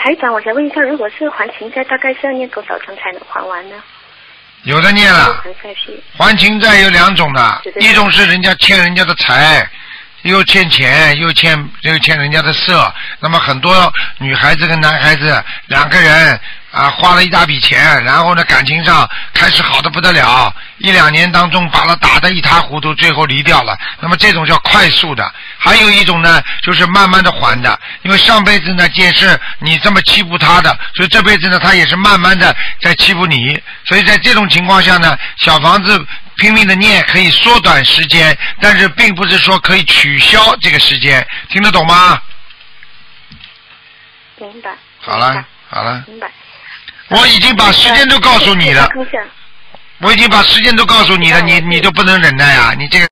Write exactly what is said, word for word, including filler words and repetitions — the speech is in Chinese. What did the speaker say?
台长，我想问一下，如果是还情债，大概是要念多少章才能还完呢？ 有的念了。还情债有两种的，一种是人家欠人家的财，又欠钱，又欠又欠人家的色。那么很多女孩子跟男孩子两个人啊，花了一大笔钱，然后呢感情上开始好的不得了，一两年当中把他打得一塌糊涂，最后离掉了。那么这种叫快速的。还有一种呢，就是慢慢的还的，因为上辈子呢也是你这么欺负他的，所以这辈子呢他也是慢慢的在欺负你。所以在这种情况下呢，小房子拼命的念可以缩短时间，但是并不是说可以取消这个时间，听得懂吗？ 明白。 好了好了。 明白。 我已经把时间都告诉你了，我已经把时间都告诉你了，你你都不能忍耐啊！你这个。